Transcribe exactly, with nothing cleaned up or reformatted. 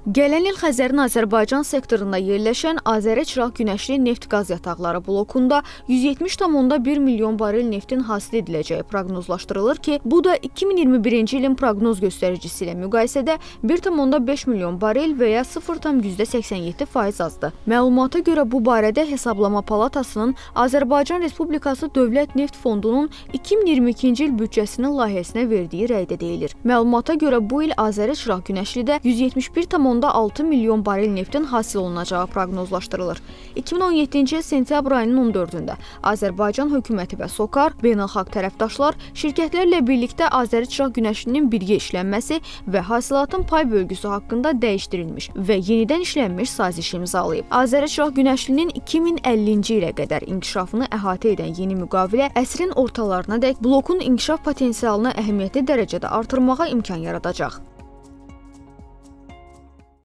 Gələn il Xəzərin Azərbaycan sektorunda yerləşən Azərçıraq Günəşli neft-qaz yataqları blokunda yüz yetmiş tam bir milyon barel neftin hasil ediləcəyi proqnozlaşdırılır ki, bu da iki min iyirmi birinci ilin proqnoz göstəricisi ilə müqayisədə bir tam beş milyon barel və ya sıfır tam səksən yeddi faiz azdır. Məlumata görə bu barədə Hesablama Palatasının Azərbaycan Respublikası Dövlət Neft Fondunun iki min iyirmi ikinci il büdcəsinin layihəsinə verdiyi rəydə deyilir. Məlumata görə bu il Azərçıraq Günəşlidə yüz yetmiş bir tam altı milyon barel neftin hasil olunacağı proqnozlaşdırılır. iki min on yeddinci il sentyabr ayının on dördündə Azərbaycan hökuməti və SOCAR, beynəlxalq tərəfdaşlar şirkətlərlə birlikdə Azərçıraq Günəşlinin birgə işlənməsi və hasilatın pay bölgüsü haqqında dəyişdirilmiş və yenidən işlənmiş saziş imzalayıb. Azərçıraq Günəşlinin iki min əllinci ilə qədər inkişafını əhatə edən yeni müqavilə əsrin ortalarına dək blokun inkişaf potensialını əhəmiyyətli dərəcədə artırmağa imkan yaradacaq.